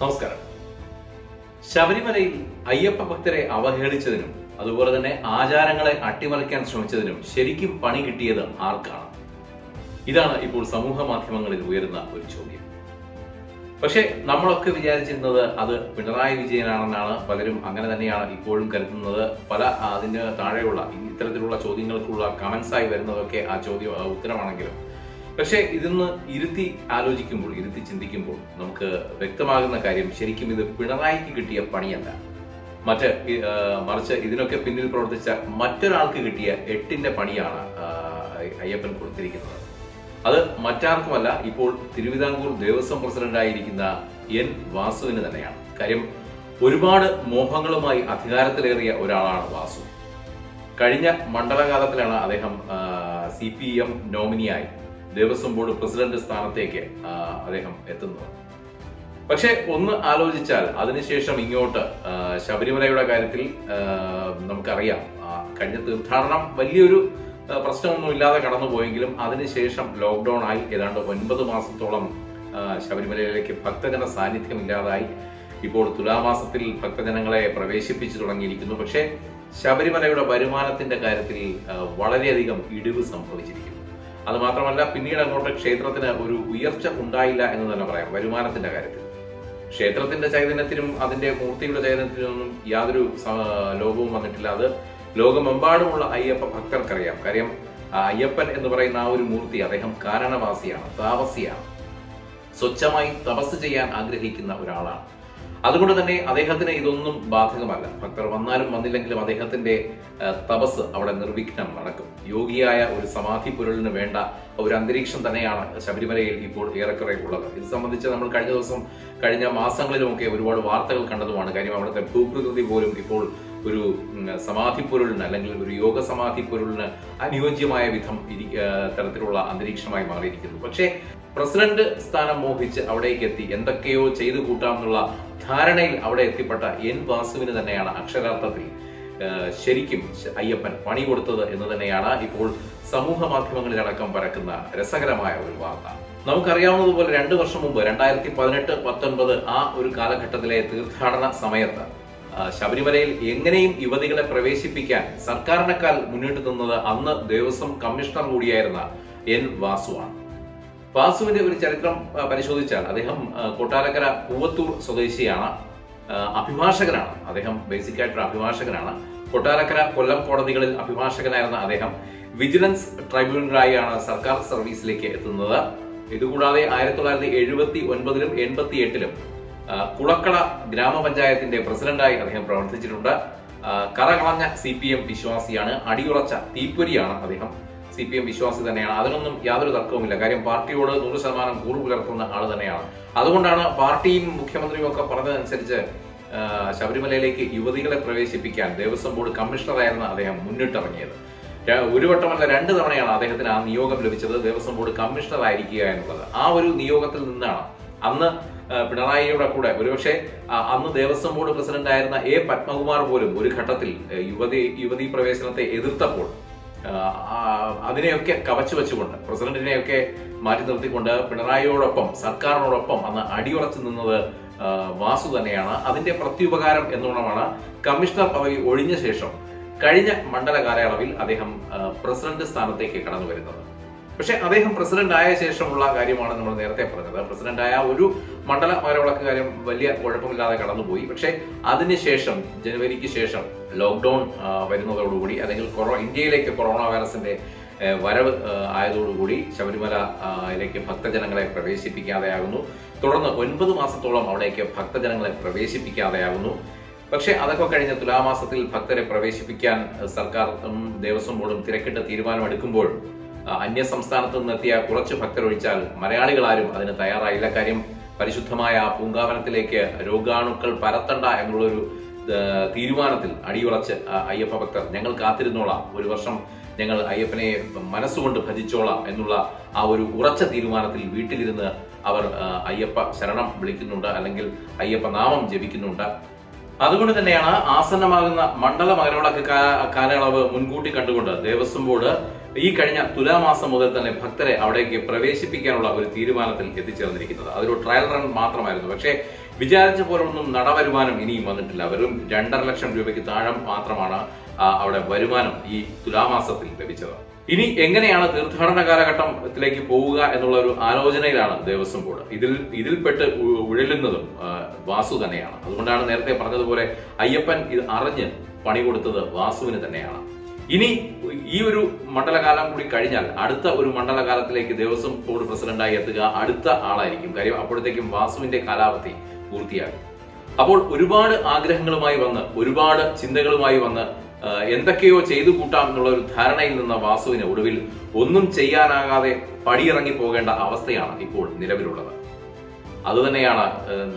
നമസ്കാരം. ശബരിമലയിൽ അയ്യപ്പ ഭക്തരെ അവഹേളിച്ചതിനും അതുപോലെ തന്നെ ആചാരങ്ങളെ അട്ടിമറിക്കാൻ ശ്രമിച്ചതിനും ശരിക്കും പണി കിട്ടിയത് ആർക്കാണ്? ഇതാണ് ഇപ്പോൾ സമൂഹ മാധ്യമങ്ങളിൽ ഉയരുന്ന ഒരു ചോദ്യം. പക്ഷെ നമ്മളൊക്കെ വിചാരിച്ചിരുന്നത് അത് പിണറായി വിജയനാണെന്നാണ്. പലരും അങ്ങനെ തന്നെയാണ് ഇപ്പോഴും കരുതുന്നത്. പല അതിന് താഴെയുള്ള ഇത്തരത്തിലുള്ള ചോദ്യങ്ങൾക്കുള്ള കമന്റ്സ് ആയി വരുന്നതൊക്കെ ആ ഉത്തരമാണെങ്കിലും പക്ഷെ ഇതൊന്ന് ഇരുത്തി ആലോചിക്കുമ്പോൾ, ഇരുത്തി ചിന്തിക്കുമ്പോൾ നമുക്ക് വ്യക്തമാകുന്ന കാര്യം ശരിക്കും ഇത് പിണറായിക്ക് കിട്ടിയ പണിയല്ല, മറിച്ച് ഇതിനൊക്കെ പിന്നിൽ പ്രവർത്തിച്ച മറ്റൊരാൾക്ക് കിട്ടിയ 8ന്റെ പണിയാണ് അയ്യപ്പൻ കൊടുത്തിരിക്കുന്നത്. അത് മറ്റാർക്കുമല്ല, ഇപ്പോൾ തിരുവിതാംകൂർ ദേവസ്വം പ്രസിഡന്റായിരിക്കുന്ന എൻ വാസുവിന് തന്നെയാണ്. കാര്യം, ഒരുപാട് മോഹങ്ങളുമായി അധികാരത്തിലേറിയ ഒരാളാണ് വാസു. കഴിഞ്ഞ മണ്ഡലകാലത്തിലാണ് അദ്ദേഹം CPM നോമിനിയായി ദേവസ്വം ബോർഡ് പ്രസിഡന്റ് സ്ഥാനത്തേക്ക് അദ്ദേഹം എത്തുന്നത്. പക്ഷെ ഒന്ന് ആലോചിച്ചാൽ അതിനുശേഷം ഇങ്ങോട്ട് ശബരിമലയുടെ കാര്യത്തിൽ നമുക്കറിയാം, കഴിഞ്ഞ തീർത്ഥാടനം വലിയൊരു പ്രശ്നമൊന്നും ഇല്ലാതെ കടന്നുപോയെങ്കിലും അതിനുശേഷം ലോക്ക്ഡൌൺ ആയി. ഏതാണ്ട് 9 മാസത്തോളം ശബരിമലയിലേക്ക് ഭക്തജന സാന്നിധ്യം ഇല്ലാതായി. ഇപ്പോൾ തുലാമാസത്തിൽ ഭക്തജനങ്ങളെ പ്രവേശിപ്പിച്ചു തുടങ്ങിയിരിക്കുന്നു. പക്ഷേ ശബരിമലയുടെ വരുമാനത്തിന്റെ കാര്യത്തിൽ വളരെയധികം ഇടിവ് സംഭവിച്ചിരിക്കുന്നു. അത് മാത്രമല്ല, പിന്നീട് അങ്ങോട്ട് ക്ഷേത്രത്തിന് ഒരു ഉയർച്ച ഉണ്ടായില്ല എന്ന് തന്നെ പറയാം. വരുമാനത്തിന്റെ കാര്യത്തിൽ ക്ഷേത്രത്തിന്റെ ചൈതന്യത്തിനും അതിന്റെ മൂർത്തിയുടെ ചൈതന്യത്തിനൊന്നും യാതൊരു ലോകവും വന്നിട്ടില്ല. അത് ലോകമെമ്പാടുമുള്ള അയ്യപ്പ ഭക്തർക്കറിയാം. കാര്യം, അയ്യപ്പൻ എന്ന് പറയുന്ന ആ ഒരു മൂർത്തി അദ്ദേഹം കാരണവാസിയാണ്, താപസിയാണ്, സ്വച്ഛമായി തപസ് ചെയ്യാൻ ആഗ്രഹിക്കുന്ന ഒരാളാണ്. അതുകൊണ്ട് തന്നെ അദ്ദേഹത്തിന് ഇതൊന്നും ബാധകമല്ല. ഭക്തർ വന്നാലും വന്നില്ലെങ്കിലും അദ്ദേഹത്തിന്റെ തപസ് അവിടെ നിർവിഘ്നം നടക്കും. യോഗിയായ ഒരു സമാധി പൊരുളിന് വേണ്ട ഒരു അന്തരീക്ഷം തന്നെയാണ് ശബരിമലയിൽ ഇപ്പോൾ ഏറെക്കുറെ ഉള്ളത്. ഇത് സംബന്ധിച്ച് നമ്മൾ കഴിഞ്ഞ മാസങ്ങളിലുമൊക്കെ ഒരുപാട് വാർത്തകൾ കണ്ടതുമാണ്. കാര്യം, അവിടുത്തെ ഭൂപ്രകൃതി പോലും ഇപ്പോൾ ഒരു സമാധി പൊരുളിന് അല്ലെങ്കിൽ ഒരു യോഗ സമാധി പൊരുളിന് അനുയോജ്യമായ വിധം തരത്തിലുള്ള അന്തരീക്ഷമായി മാറിയിരിക്കുന്നു. പക്ഷേ പ്രസിഡന്റ് സ്ഥാനം മോഹിച്ച് അവിടേക്ക് എത്തി എന്തൊക്കെയോ ചെയ്തു കൂട്ടാമെന്നുള്ള ധാരണയിൽ അവിടെ എത്തിപ്പെട്ട എൻ വാസുവിന് തന്നെയാണ് അക്ഷരാർത്ഥത്തിൽ ശരിക്കും അയ്യപ്പൻ പണി കൊടുത്തത് എന്ന് തന്നെയാണ് ഇപ്പോൾ സമൂഹ മാധ്യമങ്ങളിലടക്കം പരക്കുന്ന രസകരമായ ഒരു വാർത്ത. നമുക്കറിയാവുന്നതുപോലെ 2 വർഷം മുമ്പ് 2018-19 ആ ഒരു കാലഘട്ടത്തിലെ തീർത്ഥാടന സമയത്ത് ശബരിമലയിൽ എങ്ങനെയും യുവതികളെ പ്രവേശിപ്പിക്കാൻ സർക്കാരിനേക്കാൾ മുന്നിട്ട് നിന്നത് അന്ന് ദേവസ്വം കമ്മീഷണർ കൂടിയായിരുന്ന എൻ വാസുവാണ്. വാസുവിന്റെ ഒരു ചരിത്രം പരിശോധിച്ചാൽ അദ്ദേഹം കൊട്ടാരക്കര പൂവത്തൂർ സ്വദേശിയാണ്, അഭിഭാഷകനാണ്. അദ്ദേഹം ബേസിക്കായിട്ടൊരു അഭിഭാഷകനാണ്. കൊട്ടാരക്കര, കൊല്ലം കോടതികളിൽ അഭിഭാഷകനായിരുന്ന അദ്ദേഹം വിജിലൻസ് ട്രൈബ്യൂണലായാണ് സർക്കാർ സർവീസിലേക്ക് എത്തുന്നത്. ഇതുകൂടാതെ 1979-ലും 88-ലും കുളക്കട ഗ്രാമപഞ്ചായത്തിന്റെ പ്രസിഡന്റായി അദ്ദേഹം പ്രവർത്തിച്ചിട്ടുണ്ട്. കറകളഞ്ഞ CPM വിശ്വാസിയാണ്, അടിയുറച്ച തീപ്പൊരിയാണ് അദ്ദേഹം. CPM വിശ്വാസി തന്നെയാണ്, അതിനൊന്നും യാതൊരു തർക്കവുമില്ല. കാര്യം, പാർട്ടിയോട് 100% കൂറു പുലർത്തുന്ന ആള് തന്നെയാണ്. അതുകൊണ്ടാണ് പാർട്ടിയും മുഖ്യമന്ത്രിയും ഒക്കെ പറഞ്ഞതനുസരിച്ച് ശബരിമലയിലേക്ക് യുവതികളെ പ്രവേശിപ്പിക്കാൻ ദേവസ്വം ബോർഡ് കമ്മീഷണറായിരുന്ന അദ്ദേഹം മുന്നിട്ടിറങ്ങിയത്. ഒരു വട്ടമല്ല, 2 തവണയാണ് അദ്ദേഹത്തിന് ആ നിയോഗം ലഭിച്ചത്, ദേവസ്വം ബോർഡ് കമ്മീഷണർ ആയിരിക്കുക എന്നുള്ളത്. ആ ഒരു നിയോഗത്തിൽ നിന്നാണ് അന്ന് പിണറായിയുടെ കൂടെ ഒരുപക്ഷെ അന്ന് ദേവസ്വം ബോർഡ് പ്രസിഡന്റ് ആയിരുന്ന A. പത്മകുമാർ പോലും ഒരു ഘട്ടത്തിൽ യുവതി പ്രവേശനത്തെ എതിർത്തപ്പോൾ അതിനെയൊക്കെ കവച്ചു വെച്ചുകൊണ്ട്, പ്രസിഡന്റിനെയൊക്കെ മാറ്റി നിർത്തിക്കൊണ്ട് പിണറായിയോടൊപ്പം, സർക്കാരിനോടൊപ്പം അന്ന് അടിയുറച്ചു നിന്നത് വാസു തന്നെയാണ്. അതിന്റെ പ്രത്യുപകാരം എന്നോണമാണ് കമ്മീഷണർ പദവി ഒഴിഞ്ഞ ശേഷം കഴിഞ്ഞ മണ്ഡല കാലയളവിൽ അദ്ദേഹം പ്രസിഡന്റ് സ്ഥാനത്തേക്ക് കടന്നു വരുന്നത്. പക്ഷെ അദ്ദേഹം പ്രസിഡന്റ് ആയ ശേഷമുള്ള കാര്യമാണ് നമ്മൾ നേരത്തെ പറഞ്ഞത്. പ്രസിഡന്റായ ഒരു മണ്ഡല മകരവിളക്ക് കാര്യം വലിയ കുഴപ്പമില്ലാതെ കടന്നുപോയി. പക്ഷെ അതിനുശേഷം ജനുവരിക്ക് ശേഷം ലോക്ക്ഡൌൺ വരുന്നതോടുകൂടി, അല്ലെങ്കിൽ ഇന്ത്യയിലേക്ക് കൊറോണ വൈറസിന്റെ വരവ് ആയതോടുകൂടി ശബരിമലയിലേക്ക് ഭക്തജനങ്ങളെ പ്രവേശിപ്പിക്കാതെയാകുന്നു. തുടർന്ന് 9 മാസത്തോളം അവിടേക്ക് ഭക്തജനങ്ങളെ പ്രവേശിപ്പിക്കാതെയാകുന്നു. പക്ഷെ അതൊക്കെ കഴിഞ്ഞ് തുലാമാസത്തിൽ ഭക്തരെ പ്രവേശിപ്പിക്കാൻ സർക്കാരും ദേവസ്വം ബോർഡും തിരക്കിട്ട് തീരുമാനമെടുക്കുമ്പോൾ അന്യ സംസ്ഥാനത്ത് നിന്നെത്തിയ കുറച്ച് ഭക്തരൊഴിച്ചാൽ മലയാളികളാരും അതിന് തയ്യാറായില്ല. കാര്യം, പരിശുദ്ധമായ പൂങ്കാവനത്തിലേക്ക് രോഗാണുക്കൾ പരത്തണ്ട എന്നുള്ളൊരു തീരുമാനത്തിൽ അടിയുറച്ച് അയ്യപ്പ ഭക്തർ ഞങ്ങൾ കാത്തിരുന്നോളാം, 1 വർഷം ഞങ്ങൾ അയ്യപ്പനെ മനസ്സുകൊണ്ട് ഭജിച്ചോളാം എന്നുള്ള ആ ഒരു ഉറച്ച തീരുമാനത്തിൽ വീട്ടിലിരുന്ന് അവർ അയ്യപ്പ ശരണം വിളിക്കുന്നുണ്ട്, അല്ലെങ്കിൽ അയ്യപ്പ നാമം ജപിക്കുന്നുണ്ട്. അതുകൊണ്ട് തന്നെയാണ് ആസന്നമാകുന്ന മണ്ഡല മകരവിളക്ക് കാലയളവ് മുൻകൂട്ടി കണ്ടുകൊണ്ട് ദേവസ്വം ബോർഡ് ഈ കഴിഞ്ഞ തുലാമാസം മുതൽ തന്നെ ഭക്തരെ അവിടേക്ക് പ്രവേശിപ്പിക്കാനുള്ള ഒരു തീരുമാനത്തിൽ എത്തിച്ചേർന്നിരിക്കുന്നത്. അതൊരു ട്രയൽ റൺ മാത്രമായിരുന്നു. പക്ഷേ വിചാരിച്ച പോലൊന്നും നടവരുമാനം ഇനിയും വന്നിട്ടില്ല. വെറും 2.5 ലക്ഷം രൂപയ്ക്ക് താഴെ മാത്രമാണ് അവിടെ വരുമാനം ഈ തുലാമാസത്തിൽ ലഭിച്ചത്. ഇനി എങ്ങനെയാണ് തീർത്ഥാടന കാലഘട്ടത്തിലേക്ക് പോവുക എന്നുള്ള ഒരു ആലോചനയിലാണ് ദേവസ്വം ബോർഡ്. ഇതിൽപ്പെട്ട് ഉഴലുന്നതും വാസു തന്നെയാണ്. അതുകൊണ്ടാണ് നേരത്തെ പറഞ്ഞതുപോലെ അയ്യപ്പൻ ഇത് അറിഞ്ഞ് പണി കൊടുത്തത് വാസുവിന് തന്നെയാണ്. ഇനി ഈ ഒരു മണ്ഡലകാലം കൂടി കഴിഞ്ഞാൽ അടുത്ത ഒരു മണ്ഡലകാലത്തിലേക്ക് ദേവസ്വം ബോർഡ് പ്രസിഡന്റായി എത്തുക അടുത്ത ആളായിരിക്കും. കാര്യം അപ്പോഴത്തേക്കും വാസുവിന്റെ കാലാവധി പൂർത്തിയാകും. അപ്പോൾ ഒരുപാട് ആഗ്രഹങ്ങളുമായി വന്ന് ഒരുപാട് ചിന്തകളുമായി വന്ന് എന്തൊക്കെയോ ചെയ്തു കൂട്ടാം എന്നുള്ള ഒരു ധാരണയിൽ നിന്ന വാസുവിന് ഒടുവിൽ ഒന്നും ചെയ്യാനാകാതെ പടിയിറങ്ങി പോകേണ്ട അവസ്ഥയാണ് ഇപ്പോൾ നിലവിലുള്ളത്. അതുതന്നെയാണ്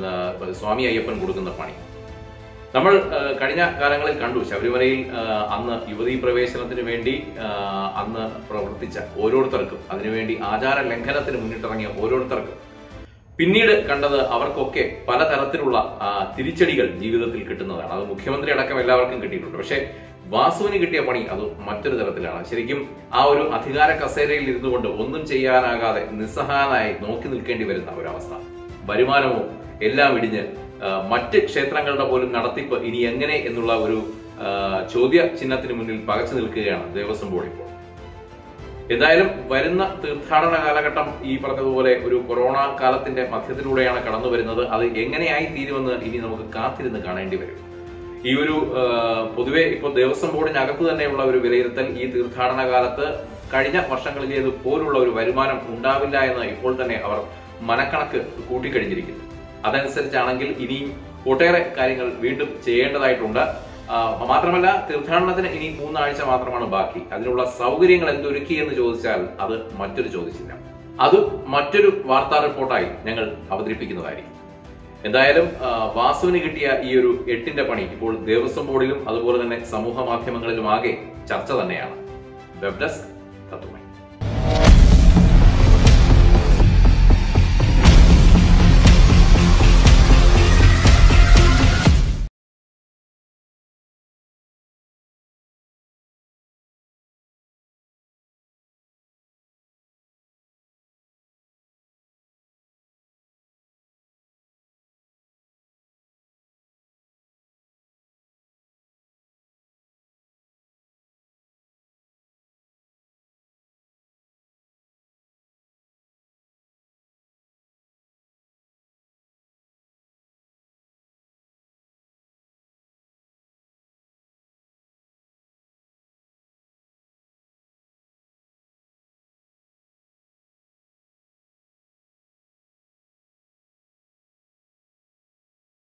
സ്വാമി അയ്യപ്പൻ കൊടുക്കുന്ന പണി. നമ്മൾ കഴിഞ്ഞ കാലങ്ങളിൽ കണ്ടു ശബരിമലയിൽ അന്ന് യുവതീ പ്രവേശനത്തിന് വേണ്ടി അന്ന് പ്രവർത്തിച്ച ഓരോരുത്തർക്കും, അതിനുവേണ്ടി ആചാര ലംഘനത്തിന് മുന്നിട്ടിറങ്ങിയ ഓരോരുത്തർക്കും പിന്നീട് കണ്ടത് അവർക്കൊക്കെ പലതരത്തിലുള്ള തിരിച്ചടികൾ ജീവിതത്തിൽ കിട്ടുന്നതാണ്. അത് മുഖ്യമന്ത്രി അടക്കം എല്ലാവർക്കും കിട്ടിയിട്ടുണ്ട്. പക്ഷെ വാസുവിന് കിട്ടിയ പണി അത് മറ്റൊരു തരത്തിലാണ്. ശരിക്കും ആ ഒരു അധികാര കസേരയിൽ ഇരുന്നു കൊണ്ട് ഒന്നും ചെയ്യാനാകാതെ നിസ്സഹായനായി നോക്കി നിൽക്കേണ്ടി വരുന്ന ഒരവസ്ഥ. വരുമാനമോ എല്ലാം ഇടിഞ്ഞ് മറ്റ് ക്ഷേത്രങ്ങളുടെ പോലും നടത്തിപ്പ് ഇനി എങ്ങനെ എന്നുള്ള ഒരു ചോദ്യ ചിഹ്നത്തിന് മുന്നിൽ പകച്ചു നിൽക്കുകയാണ് ദേവസ്വം ബോർഡ് ഇപ്പോൾ. എന്തായാലും വരുന്ന തീർത്ഥാടന കാലഘട്ടം ഈ പറഞ്ഞതുപോലെ ഒരു കൊറോണ കാലത്തിന്റെ മധ്യത്തിലൂടെയാണ് കടന്നു വരുന്നത്. അത് എങ്ങനെയായി തീരുമെന്ന് ഇനി നമുക്ക് കാത്തിരുന്ന് കാണേണ്ടി വരും. ഈ ഒരു പൊതുവെ ഇപ്പോൾ ദേവസ്വം ബോർഡിനകത്ത് തന്നെയുള്ള ഒരു വിലയിരുത്തൽ ഈ തീർത്ഥാടന കാലത്ത് കഴിഞ്ഞ വർഷങ്ങളിലേത് പോലുള്ള ഒരു വരുമാനം ഉണ്ടാവില്ല എന്ന് ഇപ്പോൾ തന്നെ അവർ മനക്കണക്ക് കൂട്ടിക്കഴിഞ്ഞിരിക്കുന്നു. അതനുസരിച്ചാണെങ്കിൽ ഇനിയും ഒട്ടേറെ കാര്യങ്ങൾ വീണ്ടും ചെയ്യേണ്ടതായിട്ടുണ്ട്. മാത്രമല്ല തീർത്ഥാടനത്തിന് ഇനി 3 ആഴ്ച മാത്രമാണ് ബാക്കി. അതിനുള്ള സൗകര്യങ്ങൾ എന്തൊരുക്കി എന്ന് ചോദിച്ചാൽ അത് മറ്റൊരു ചോദ്യചിഹ്നം. അത് മറ്റൊരു വാർത്താ റിപ്പോർട്ടായി ഞങ്ങൾ അവതരിപ്പിക്കുന്നതായിരിക്കും. എന്തായാലും വാസുവിന് കിട്ടിയ ഈ ഒരു 8ന്റെ പണി ഇപ്പോൾ ദേവസ്വം ബോർഡിലും അതുപോലെ തന്നെ സമൂഹ മാധ്യമങ്ങളിലും ആകെ ചർച്ച തന്നെയാണ്. വെബ് ഡെസ്ക് തത്തുമൈ.